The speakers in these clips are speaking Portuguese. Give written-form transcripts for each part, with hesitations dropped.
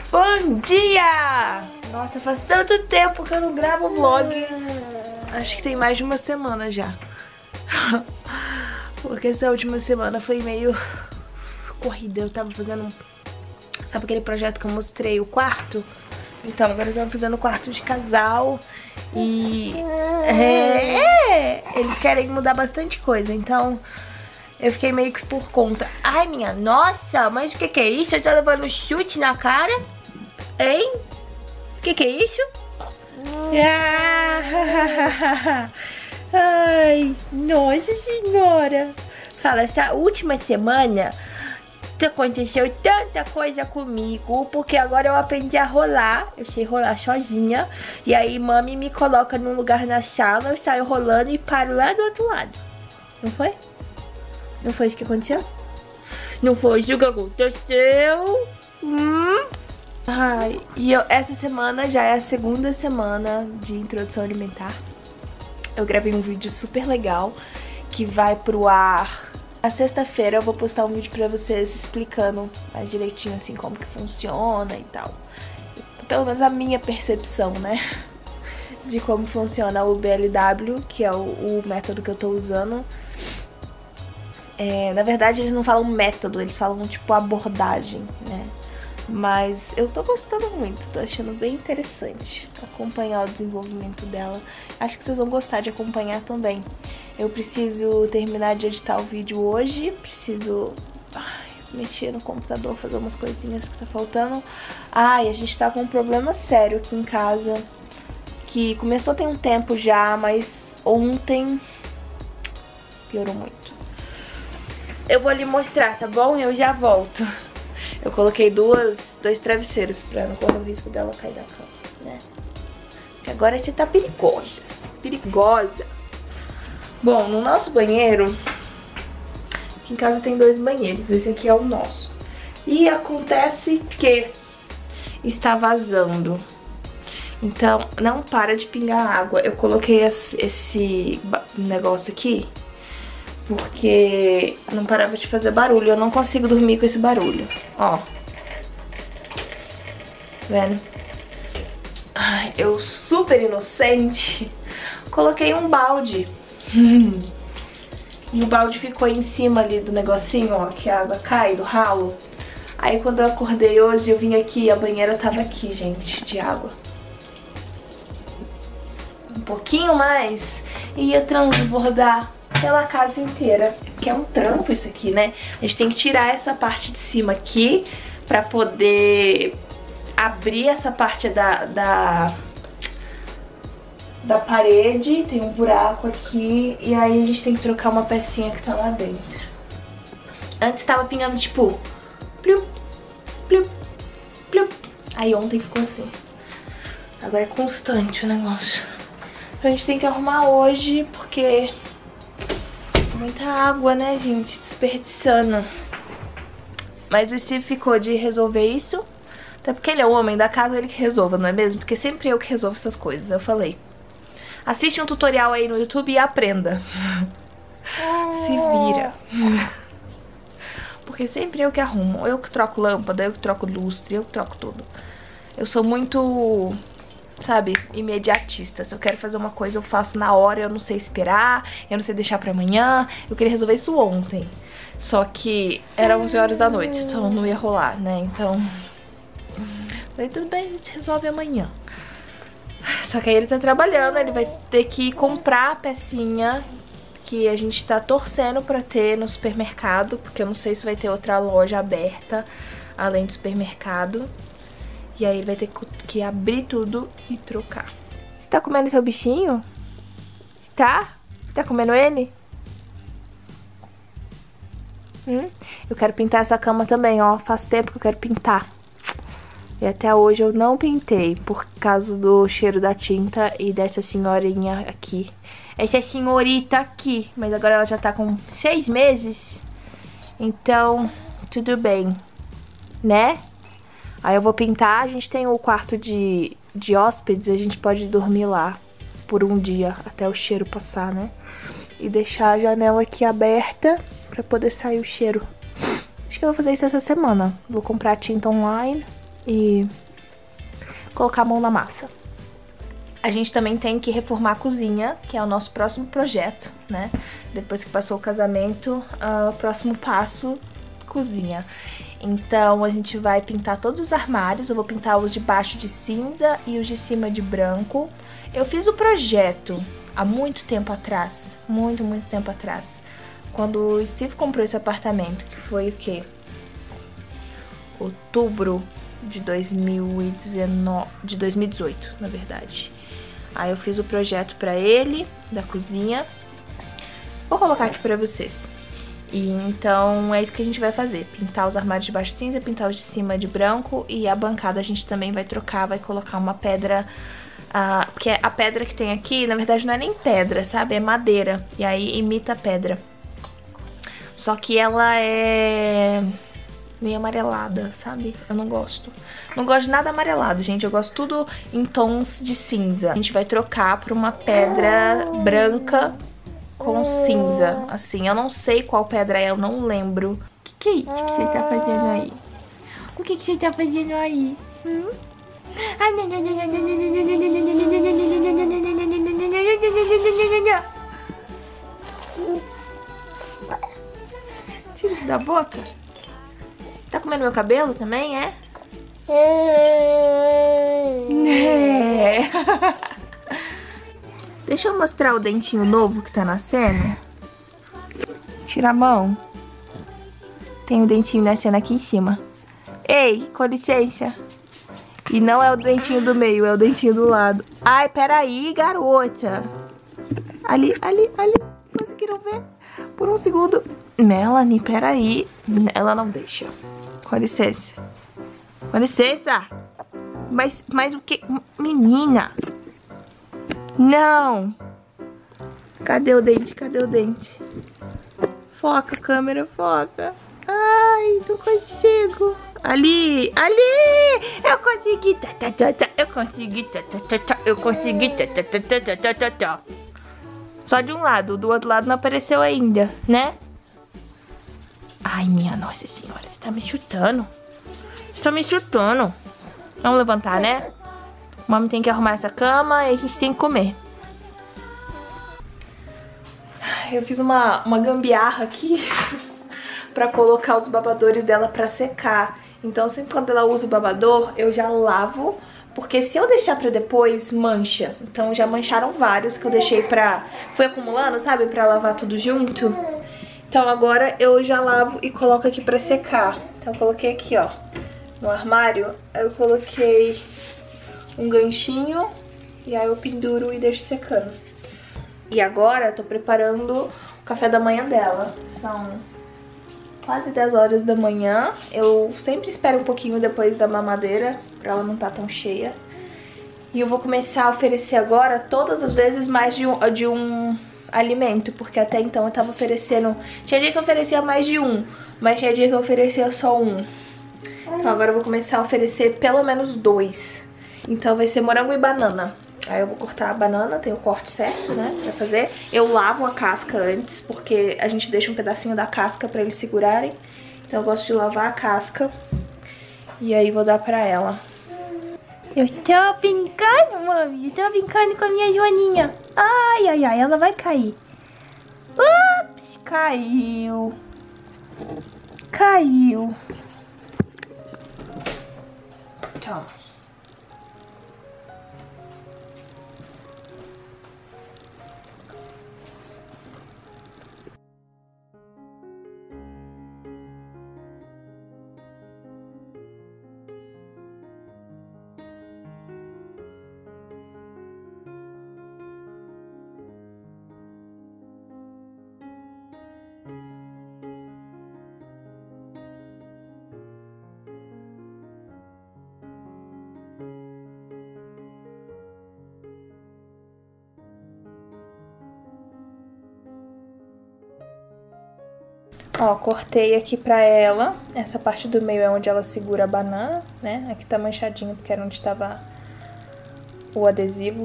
Bom dia! Nossa, faz tanto tempo que eu não gravo vlog. Acho que tem mais de uma semana já. Porque essa última semana foi meio corrida. Eu tava fazendo, sabe aquele projeto que eu mostrei, o quarto? Então, agora eu tava fazendo o quarto de casal. E eles querem mudar bastante coisa, então eu fiquei meio que por conta. Ai, minha nossa, mas o que é isso? Eu tô levando chute na cara? Hein? O que é isso? Ai, nossa senhora. Fala, essa última semana aconteceu tanta coisa comigo, porque agora eu aprendi a rolar. Eu sei rolar sozinha. E aí mami me coloca num lugar na sala, eu saio rolando e paro lá do outro lado. Não foi? Não foi isso que aconteceu? Não foi isso que aconteceu? Ai, e essa semana já é a segunda semana de introdução alimentar. Eu gravei um vídeo super legal que vai pro ar. Na sexta-feira eu vou postar um vídeo pra vocês explicando mais direitinho assim como que funciona e tal. Pelo menos a minha percepção, né? De como funciona o BLW, que é o método que eu tô usando. Na verdade eles não falam método, eles falam tipo abordagem, né? Mas eu tô gostando muito, tô achando bem interessante acompanhar o desenvolvimento dela. Acho que vocês vão gostar de acompanhar também. Eu preciso terminar de editar o vídeo hoje, preciso mexer no computador, fazer umas coisinhas que tá faltando. E a gente tá com um problema sério aqui em casa, que começou tem um tempo já, mas ontem piorou muito. Eu vou lhe mostrar, tá bom? Eu já volto. Eu coloquei dois travesseiros pra não correr o risco dela cair da cama, né? Porque agora você tá perigosa. Perigosa. Bom, no nosso banheiro, aqui em casa tem 2 banheiros. Esse aqui é o nosso. E acontece que está vazando. Então, não para de pingar água. Eu coloquei esse negócio aqui porque não parava de fazer barulho. Eu não consigo dormir com esse barulho. Ó. Vendo? Ai, eu super inocente coloquei um balde. E o balde ficou em cima ali do negocinho, ó, que a água cai do ralo. Aí quando eu acordei hoje, eu vim aqui, a banheira tava aqui, gente, de água. Um pouquinho mais e ia transbordar pela casa inteira. Que é um trampo isso aqui, né? A gente tem que tirar essa parte de cima aqui pra poder abrir essa parte da parede. Tem um buraco aqui e aí a gente tem que trocar uma pecinha que tá lá dentro. Antes tava pingando tipo plup, plup, plup. Aí ontem ficou assim. Agora é constante o negócio. Então a gente tem que arrumar hoje porque muita água, né, gente? Desperdiçando. Mas o Steve ficou de resolver isso. Até porque ele é o homem da casa, ele que resolva, não é mesmo? Porque sempre eu que resolvo essas coisas, eu falei. Assiste um tutorial aí no YouTube e aprenda. Se vira. Porque sempre eu que arrumo. Eu que troco lâmpada, eu que troco lustre, eu que troco tudo. Eu sou muito, sabe, imediatista. Se eu quero fazer uma coisa, eu faço na hora. Eu não sei esperar, eu não sei deixar pra amanhã. Eu queria resolver isso ontem. Só que era 11 horas da noite, então não ia rolar, né? Então, falei, tudo bem, a gente resolve amanhã. Só que aí ele tá trabalhando, ele vai ter que comprar a pecinha que a gente tá torcendo pra ter no supermercado, porque eu não sei se vai ter outra loja aberta além do supermercado. E aí ele vai ter que abrir tudo e trocar. Você tá comendo seu bichinho? Tá? Tá comendo ele? Eu quero pintar essa cama também, ó. Faz tempo que eu quero pintar. E até hoje eu não pintei por causa do cheiro da tinta e dessa senhorinha aqui. Essa senhorita aqui. Mas agora ela já tá com 6 meses. Então, tudo bem. Né? Aí eu vou pintar. A gente tem o quarto de hóspedes. A gente pode dormir lá por um dia até o cheiro passar, né? E deixar a janela aqui aberta pra poder sair o cheiro. Acho que eu vou fazer isso essa semana. Vou comprar tinta online e colocar a mão na massa. A gente também tem que reformar a cozinha, que é o nosso próximo projeto, né? Depois que passou o casamento, o próximo passo, cozinha. Então a gente vai pintar todos os armários, eu vou pintar os de baixo de cinza e os de cima de branco. Eu fiz o projeto há muito tempo atrás, muito tempo atrás. Quando o Steve comprou esse apartamento, que foi o quê? Outubro de 2018, na verdade. Aí eu fiz o projeto pra ele, da cozinha. Vou colocar aqui pra vocês. E então é isso que a gente vai fazer. Pintar os armários de baixo cinza, pintar os de cima de branco. E a bancada a gente também vai trocar, vai colocar uma pedra... porque a pedra que tem aqui, na verdade não é nem pedra, sabe? É madeira. E aí imita a pedra. Só que ela é... meio amarelada, sabe? Eu não gosto. Não gosto de nada amarelado, gente. Eu gosto tudo em tons de cinza. A gente vai trocar por uma pedra branca com cinza, assim. Eu não sei qual pedra é, eu não lembro. O que é isso que você tá fazendo aí? O que você tá fazendo aí? Tira isso da boca. Tá comendo meu cabelo também, é? É. Deixa eu mostrar o dentinho novo que tá nascendo. Tira a mão. Tem o dentinho nascendo aqui em cima. Ei, com licença. E não é o dentinho do meio, é o dentinho do lado. Ai, peraí, garota. Ali. Conseguiram ver? Por um segundo. Melanie, peraí. Ela não deixa. Com licença. Com licença. Mas o que? Menina. Não. Cadê o dente? Cadê o dente? Foca, câmera, foca. Ai, não consigo. Ali. Eu consegui. Eu consegui. Eu consegui. Só de um lado. Do outro lado não apareceu ainda, né? Ai, minha nossa senhora. Você tá me chutando. Você tá me chutando. Vamos levantar, né? Mami tem que arrumar essa cama e a gente tem que comer. Eu fiz uma gambiarra aqui pra colocar os babadores dela pra secar. Então sempre quando ela usa o babador, eu já lavo. Porque se eu deixar pra depois, mancha. Então já mancharam vários que eu deixei pra... Fui acumulando, sabe? Pra lavar tudo junto. Então agora eu já lavo e coloco aqui pra secar. Então eu coloquei aqui, ó, no armário. Aí eu coloquei um ganchinho e aí eu penduro e deixo secando. E agora eu tô preparando o café da manhã dela. São quase 10 horas da manhã. Eu sempre espero um pouquinho depois da mamadeira pra ela não estar tão cheia. E eu vou começar a oferecer agora todas as vezes mais de um alimento, porque até então eu tava oferecendo... Tinha dia que eu oferecia mais de um, mas tinha dia que eu oferecia só um. Então agora eu vou começar a oferecer pelo menos 2. Então vai ser morango e banana. Aí eu vou cortar a banana, tem o corte certo, né, pra fazer. Eu lavo a casca antes, porque a gente deixa um pedacinho da casca pra eles segurarem. Então eu gosto de lavar a casca. E aí vou dar pra ela. Eu tô brincando, mami. Eu tô brincando com a minha Joaninha. Ai, ela vai cair. Ups, caiu. Caiu. Toma. Ó, cortei aqui pra ela. Essa parte do meio é onde ela segura a banana, né? Aqui tá manchadinho porque era onde tava o adesivo.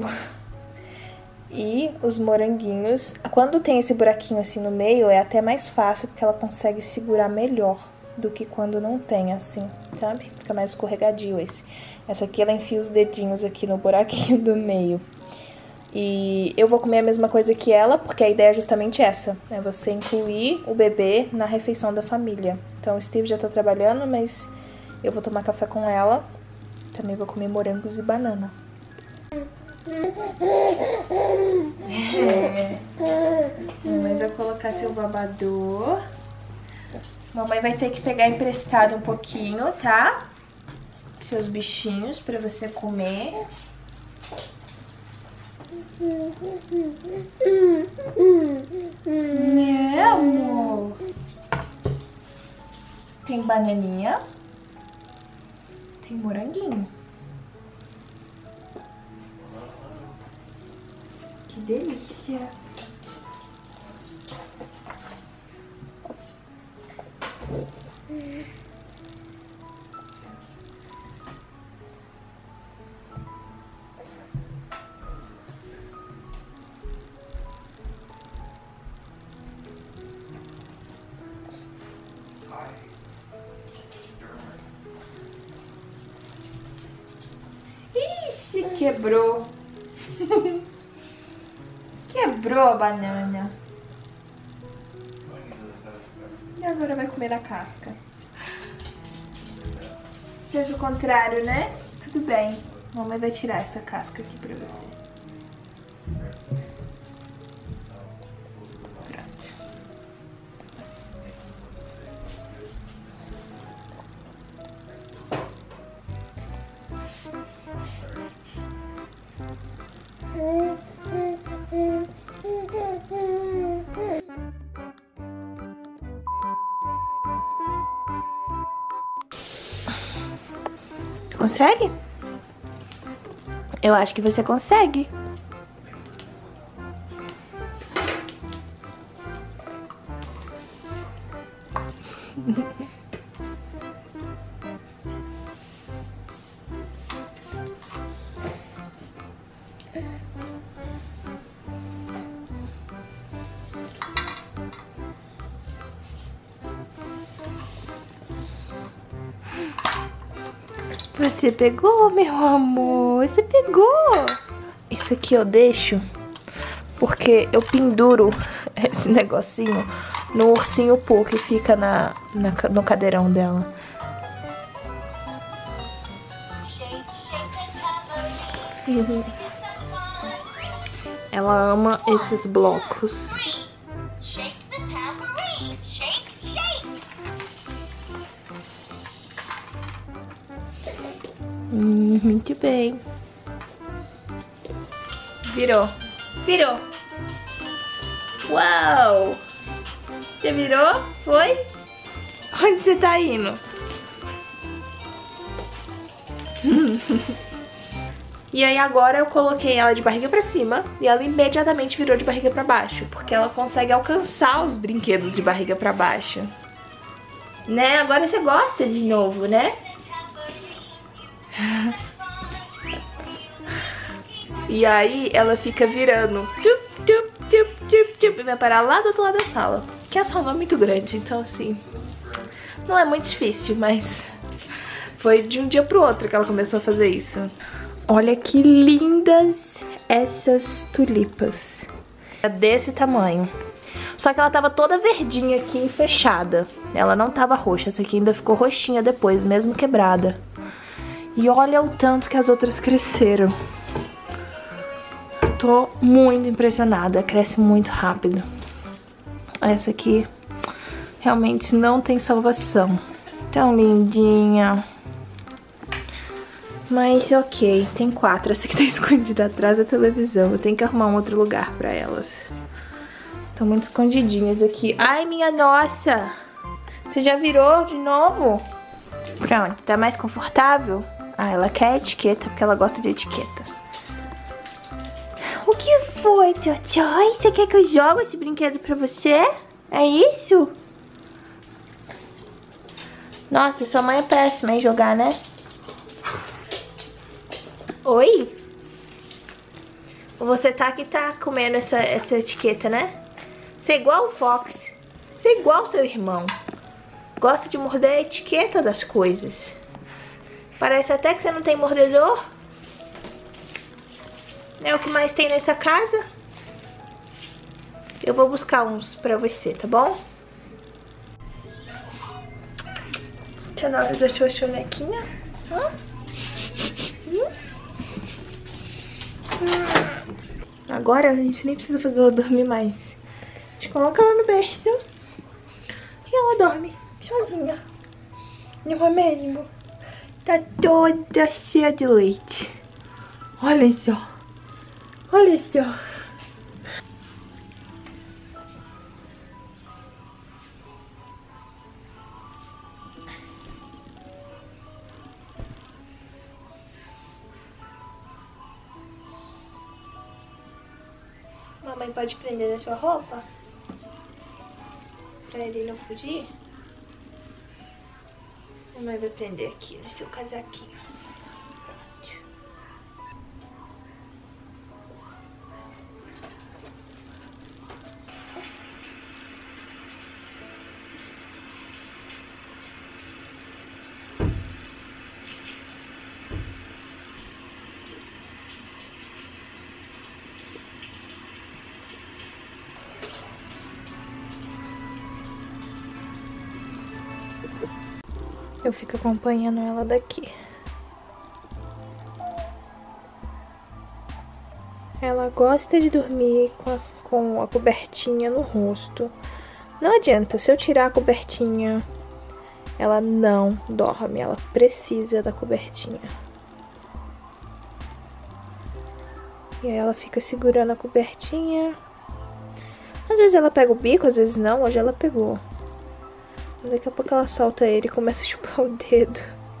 E os moranguinhos. Quando tem esse buraquinho assim no meio, é até mais fácil porque ela consegue segurar melhor. do que quando não tem, assim, sabe? Fica mais escorregadio esse. Essa aqui, ela enfia os dedinhos aqui no buraquinho do meio. E eu vou comer a mesma coisa que ela, porque a ideia é justamente essa. É você incluir o bebê na refeição da família. Então, o Steve já tá trabalhando, mas eu vou tomar café com ela. Também vou comer morangos e banana. Mamãe vai colocar seu babador. Mamãe vai ter que pegar emprestado um pouquinho, tá? Seus bichinhos pra você comer. Meu amor. Tem bananinha. Tem moranguinho. Que delícia. Ixi, quebrou. Quebrou a banana. E agora vai comer a casca. Fez o contrário, né? Tudo bem. Mamãe vai tirar essa casca aqui pra você. Pronto. Consegue? Eu acho que você consegue. Você pegou, meu amor, você pegou. Isso aqui eu deixo porque eu penduro esse negocinho no ursinho Pooh que fica no cadeirão dela. Ela ama esses blocos. Muito bem. Virou. Virou. Uau! Você virou? Foi? Onde você tá indo? E aí agora eu coloquei ela de barriga pra cima e ela imediatamente virou de barriga pra baixo, porque ela consegue alcançar os brinquedos de barriga pra baixo. Né? Agora você gosta de novo, né? E aí ela fica virando e vai parar lá do outro lado da sala. Que a sala não é muito grande, então assim, não é muito difícil, mas foi de um dia pro outro que ela começou a fazer isso. Olha que lindas essas tulipas. É desse tamanho. Só que ela tava toda verdinha aqui e fechada. Ela não tava roxa, essa aqui ainda ficou roxinha depois, mesmo quebrada. E olha o tanto que as outras cresceram. Tô muito impressionada, cresce muito rápido. Essa aqui realmente não tem salvação. Tão lindinha. Mas ok, tem 4. Essa aqui tá escondida atrás da televisão. Eu tenho que arrumar um outro lugar pra elas. Estão muito escondidinhas aqui. Ai, minha nossa! Você já virou de novo? Pronto, tá mais confortável? Ah, ela quer etiqueta porque ela gosta de etiqueta. O que foi, Tchotchói? Você quer que eu jogue esse brinquedo pra você? É isso? Nossa, sua mãe é péssima em jogar, né? Oi? Você tá que tá comendo essa etiqueta, né? Você é igual o Fox. Você é igual ao seu irmão. Gosta de morder a etiqueta das coisas. Parece até que você não tem mordedor. É o que mais tem nessa casa. Eu vou buscar uns pra você, tá bom? Tá na hora da sua sonequinha. Agora a gente nem precisa fazer ela dormir mais. A gente coloca ela no berço e ela dorme sozinha. Não é mesmo? Tá toda cheia de leite. Olha só. Olha só. Mamãe pode prender a sua roupa? Pra ele não fugir? Mamãe vai prender aqui no seu casaquinho. Pronto. Eu fico acompanhando ela daqui. Ela gosta de dormir com a cobertinha no rosto. Não adianta, se eu tirar a cobertinha, ela não dorme. Ela precisa da cobertinha. E aí ela fica segurando a cobertinha. Às vezes ela pega o bico, às vezes não. Hoje ela pegou. Daqui a pouco ela solta ele e começa a chupar o dedo.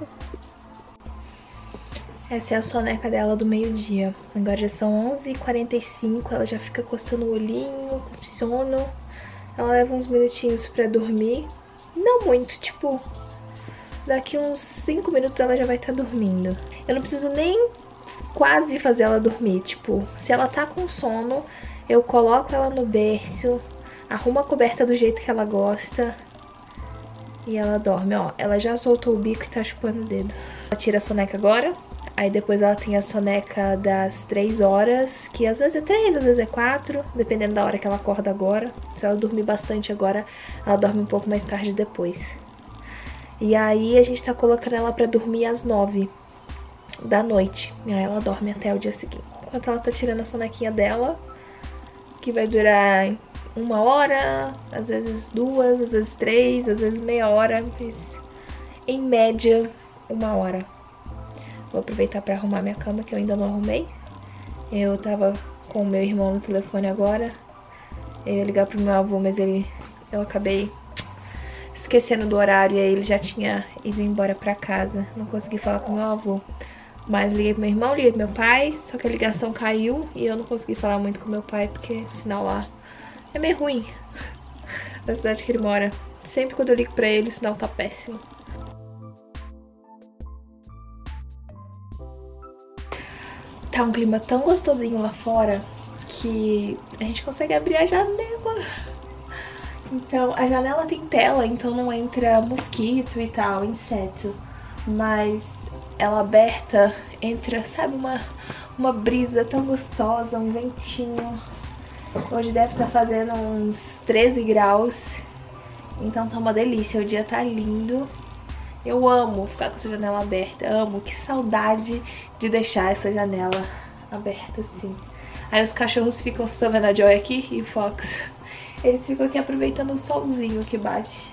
Essa é a soneca dela do meio-dia. Agora já são 11h45, ela já fica coçando o olhinho, com sono. Ela leva uns minutinhos pra dormir. Não muito, tipo, daqui uns 5 minutos ela já vai estar dormindo. Eu não preciso nem quase fazer ela dormir, tipo, se ela tá com sono, eu coloco ela no berço, arrumo a coberta do jeito que ela gosta. E ela dorme, ó. Ela já soltou o bico e tá chupando o dedo. Ela tira a soneca agora. Aí depois ela tem a soneca das 3 horas. Que às vezes é 3, às vezes é 4. Dependendo da hora que ela acorda agora. Se ela dormir bastante agora, ela dorme um pouco mais tarde depois. E aí a gente tá colocando ela pra dormir às 9 da noite. E aí ela dorme até o dia seguinte. Enquanto ela tá tirando a sonequinha dela, que vai durar 1 hora, às vezes 2, às vezes 3, às vezes meia hora, mas em média 1 hora. Vou aproveitar pra arrumar minha cama, que eu ainda não arrumei. Eu tava com o meu irmão no telefone agora. Eu ia ligar pro meu avô, mas eu acabei esquecendo do horário e aí ele já tinha ido embora pra casa. Não consegui falar com o meu avô. Mas liguei pro meu irmão, liguei pro meu pai, só que a ligação caiu e eu não consegui falar muito com meu pai, porque o sinal lá é meio ruim na cidade que ele mora. Sempre quando eu ligo pra ele, o sinal tá péssimo. Tá um clima tão gostosinho lá fora que a gente consegue abrir a janela. Então, a janela tem tela, então não entra mosquito e tal, inseto. Mas ela aberta entra, sabe, uma brisa tão gostosa, um ventinho. Hoje deve estar fazendo uns 13 graus, então tá uma delícia, o dia tá lindo. Eu amo ficar com essa janela aberta, amo, que saudade de deixar essa janela aberta assim. Aí os cachorros ficam, vocês estão vendo a Joy aqui e o Fox, eles ficam aqui aproveitando o solzinho que bate.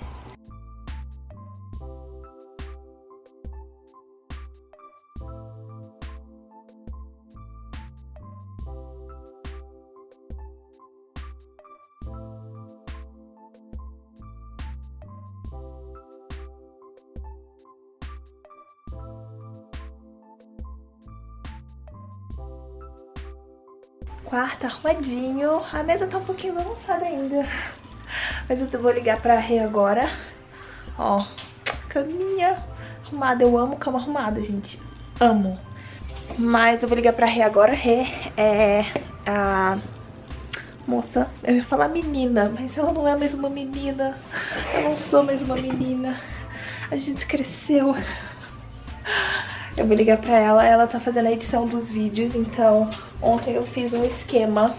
Quarto arrumadinho. A mesa tá um pouquinho bagunçada ainda, mas eu vou ligar pra Rê agora. Ó, caminha arrumada. Eu amo cama arrumada, gente. Amo. Mas eu vou ligar pra Rê agora. Rê é a moça, eu ia falar menina, mas ela não é mais uma menina. Eu não sou mais uma menina. A gente cresceu. Eu vou ligar pra ela, ela tá fazendo a edição dos vídeos, então ontem eu fiz um esquema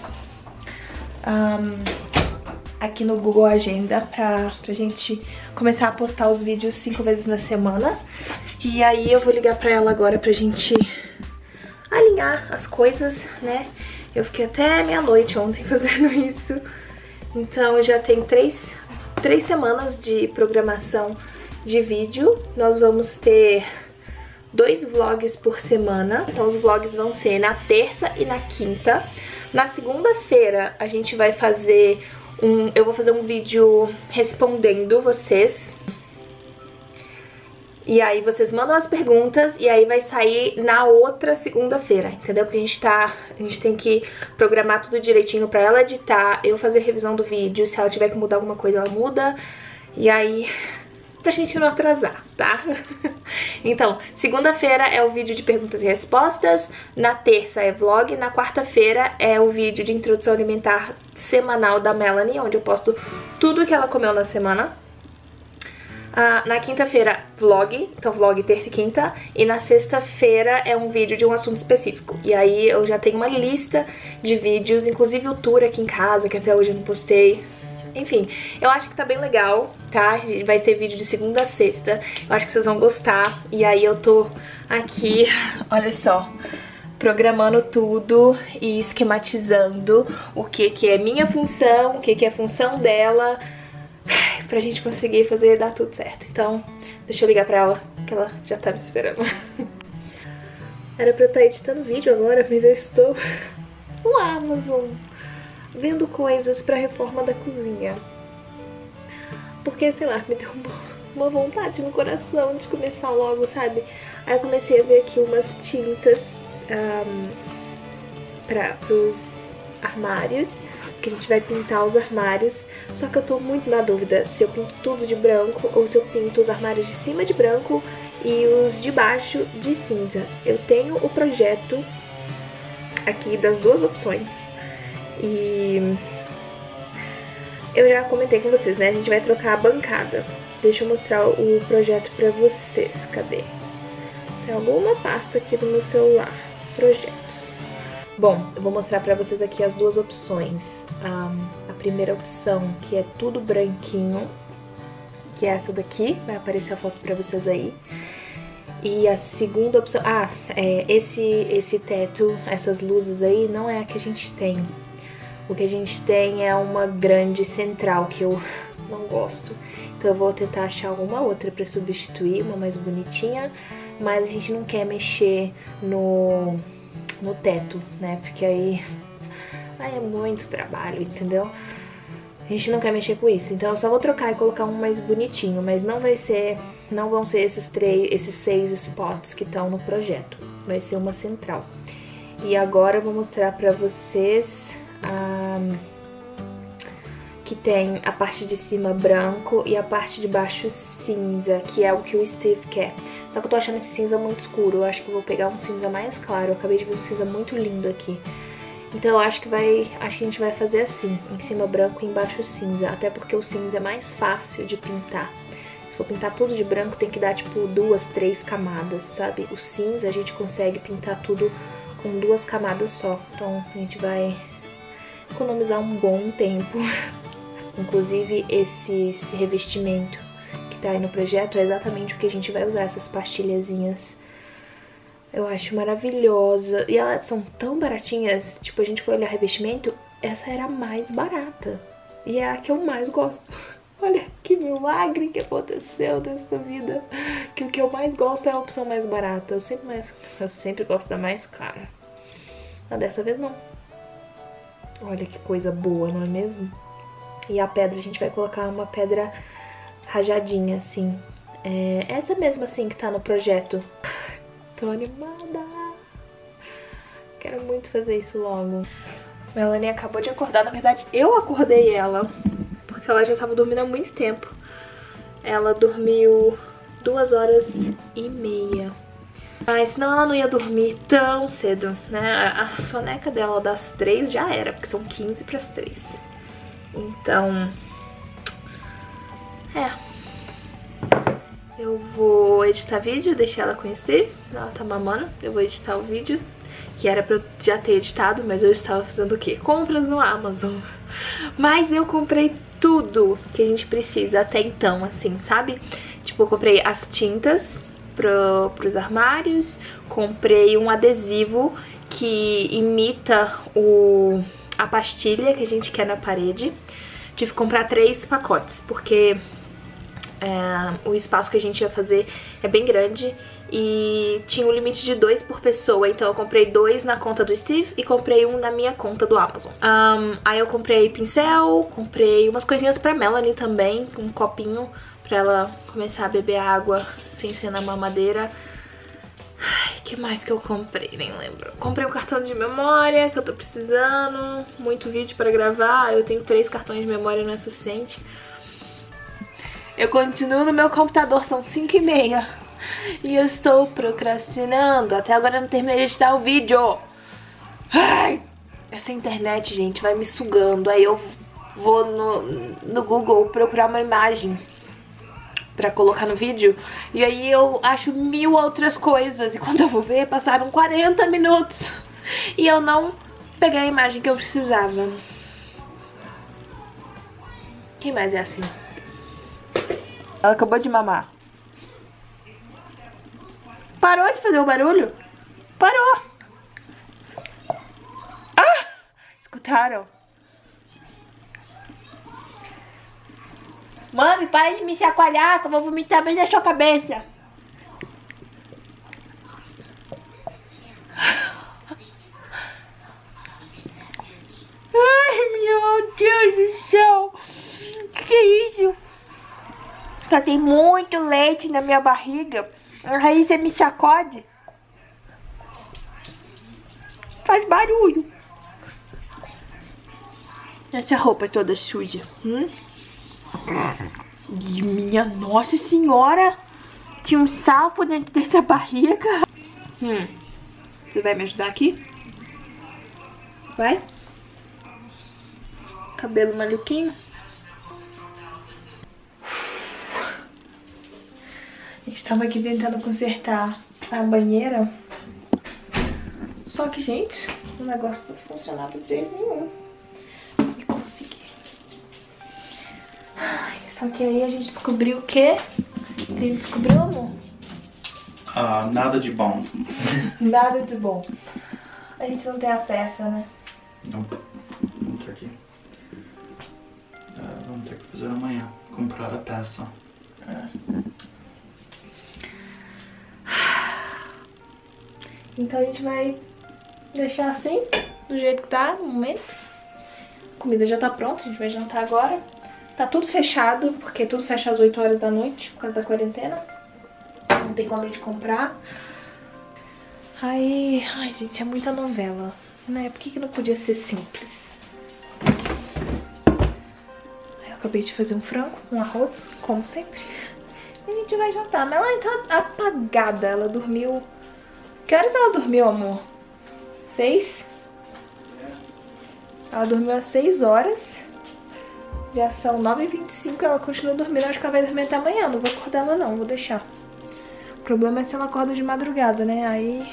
aqui no Google Agenda pra gente começar a postar os vídeos 5 vezes na semana. E aí eu vou ligar pra ela agora pra gente alinhar as coisas, né? Eu fiquei até meia-noite ontem fazendo isso. Então já tem três semanas de programação de vídeo. Nós vamos ter 2 vlogs por semana. Então os vlogs vão ser na terça e na quinta. Na segunda-feira a gente vai fazer eu vou fazer um vídeo respondendo vocês. E aí vocês mandam as perguntas e aí vai sair na outra segunda-feira, entendeu? Porque a gente tem que programar tudo direitinho pra ela editar, eu fazer revisão do vídeo, se ela tiver que mudar alguma coisa ela muda. E aí, pra gente não atrasar, tá? Então, segunda-feira é o vídeo de perguntas e respostas, na terça é vlog, na quarta-feira é o vídeo de introdução alimentar semanal da Melanie, onde eu posto tudo que ela comeu na semana. Na quinta-feira, vlog, então vlog terça e quinta. E na sexta-feira é um vídeo de um assunto específico. E aí eu já tenho uma lista de vídeos, inclusive o tour aqui em casa, que até hoje eu não postei. Enfim, eu acho que tá bem legal, tá? Vai ter vídeo de segunda a sexta. Eu acho que vocês vão gostar. E aí eu tô aqui, olha só, programando tudo e esquematizando o que é minha função, o que é função dela, pra gente conseguir fazer dar tudo certo. Então, deixa eu ligar pra ela, que ela já tá me esperando. Era pra eu estar editando vídeo agora, mas eu estou no Amazon vendo coisas pra reforma da cozinha. Porque, sei lá, me deu uma vontade no coração de começar logo, sabe? Aí eu comecei a ver aqui umas tintas pros armários, que a gente vai pintar os armários. Só que eu tô muito na dúvida se eu pinto tudo de branco ou se eu pinto os armários de cima de branco e os de baixo de cinza. Eu tenho o projeto aqui das duas opções e eu já comentei com vocês, né? A gente vai trocar a bancada. Deixa eu mostrar o projeto pra vocês. Cadê? Tem alguma pasta aqui no meu celular. Projetos. Bom, eu vou mostrar pra vocês aqui as duas opções. A primeira opção, que é tudo branquinho, que é essa daqui. Vai aparecer a foto pra vocês aí. E a segunda opção... esse teto, essas luzes aí, não é a que a gente tem. O que a gente tem é uma grande central, que eu não gosto. Então eu vou tentar achar alguma outra pra substituir, uma mais bonitinha. Mas a gente não quer mexer no teto, né? Porque aí é muito trabalho, entendeu? A gente não quer mexer com isso. Então eu só vou trocar e colocar um mais bonitinho. Mas não vão ser esses 6 spots que estão no projeto. Vai ser uma central. E agora eu vou mostrar pra vocês que tem a parte de cima branco e a parte de baixo cinza, que é o que o Steve quer. Só que eu tô achando esse cinza muito escuro, eu acho que eu vou pegar um cinza mais claro. Eu acabei de ver um cinza muito lindo aqui. Então eu acho que a gente vai fazer assim, em cima branco e embaixo cinza, até porque o cinza é mais fácil de pintar. Se for pintar tudo de branco tem que dar tipo 2, 3 camadas, sabe? O cinza a gente consegue pintar tudo com 2 camadas só, então a gente vai economizar um bom tempo. Inclusive esse revestimento que tá aí no projeto é exatamente o que a gente vai usar, essas pastilhazinhas. Eu acho maravilhosa. E elas são tão baratinhas, tipo, a gente foi olhar revestimento, essa era a mais barata. E é a que eu mais gosto. Olha que milagre que aconteceu nessa vida. Que o que eu mais gosto é a opção mais barata. Eu sempre gosto da mais cara. Mas dessa vez não. Olha que coisa boa, não é mesmo? E a pedra, a gente vai colocar uma pedra rajadinha, assim. Essa mesmo, assim, que tá no projeto. Tô animada. Quero muito fazer isso logo. Melanie acabou de acordar. Na verdade, eu acordei ela. Porque ela já tava dormindo há muito tempo. Ela dormiu 2h30. Mas senão ela não ia dormir tão cedo, né? A soneca dela das 3 já era, porque são 15 para as 3. Então... eu vou editar vídeo, deixar ela conhecer. Ela tá mamando, eu vou editar o vídeo, que era pra eu já ter editado, mas eu estava fazendo o quê? Compras no Amazon. Mas eu comprei tudo que a gente precisa até então, assim, sabe? Tipo, eu comprei as tintas pros armários, comprei um adesivo que imita a pastilha que a gente quer na parede. Tive que comprar 3 pacotes, porque o espaço que a gente ia fazer é bem grande e tinha um limite de 2 por pessoa, então eu comprei 2 na conta do Steve e comprei um na minha conta do Amazon. Aí eu comprei pincel, comprei umas coisinhas pra Melanie também, um copinho pra ela começar a beber água sem ser na mamadeira. Ai, que mais que eu comprei? Nem lembro. Comprei um cartão de memória que eu tô precisando, muito vídeo pra gravar, eu tenho 3 cartões de memória, não é suficiente. Eu continuo no meu computador, são 5h30 e eu estou procrastinando. Até agora eu não terminei de editar o vídeo. Ai, essa internet, gente, vai me sugando. Aí eu vou no Google procurar uma imagem pra colocar no vídeo, e aí eu acho 1000 outras coisas, e quando eu vou ver, passaram 40 minutos e eu não peguei a imagem que eu precisava. Quem mais é assim? Ela acabou de mamar. Parou de fazer o barulho? Parou! Ah! Escutaram? Mami, para de me chacoalhar que eu vou vomitar bem na sua cabeça. Ai, meu Deus do céu. Que é isso? Só tem muito leite na minha barriga. Aí você me sacode. Faz barulho. Essa roupa é toda suja. E minha nossa senhora, tinha um sapo dentro dessa barriga. Você vai me ajudar aqui? Vai? Cabelo maluquinho. A gente tava aqui tentando consertar a banheira. Só que, gente, o negócio não funcionava de jeito nenhum. E consegui. Só que aí a gente descobriu o quê? O que a gente descobriu, amor? Nada de bom. Nada de bom. A gente não tem a peça, né? Não. Vamos ter que... vamos ter que fazer amanhã. Comprar a peça. Então a gente vai deixar assim, do jeito que tá no momento. A comida já tá pronta, a gente vai jantar agora. Tá tudo fechado, porque tudo fecha às 8 horas da noite, por causa da quarentena. Não tem como a gente comprar. Ai, gente, é muita novela, né? Por que não podia ser simples? Eu acabei de fazer um frango, um arroz, como sempre. E a gente vai jantar. Mas ela tá apagada, ela dormiu... Que horas ela dormiu, amor? 6? Ela dormiu às 6 horas. Já são 9h25, ela continua dormindo. Acho que ela vai dormir até amanhã. Não vou acordar ela não, vou deixar. O problema é se ela acorda de madrugada, né? Aí...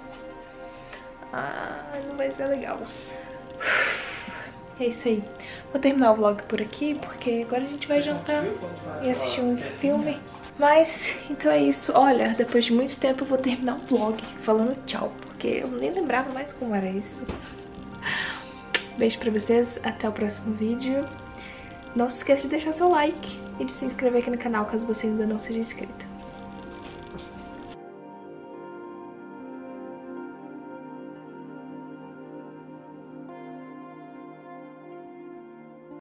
não vai ser legal. É isso aí. Vou terminar o vlog por aqui, porque agora a gente vai jantar e assistir um filme. Mas, então é isso. Olha, depois de muito tempo eu vou terminar o vlog falando tchau, porque eu nem lembrava mais como era isso. Beijo pra vocês, até o próximo vídeo. Não se esqueça de deixar seu like e de se inscrever aqui no canal caso você ainda não seja inscrito.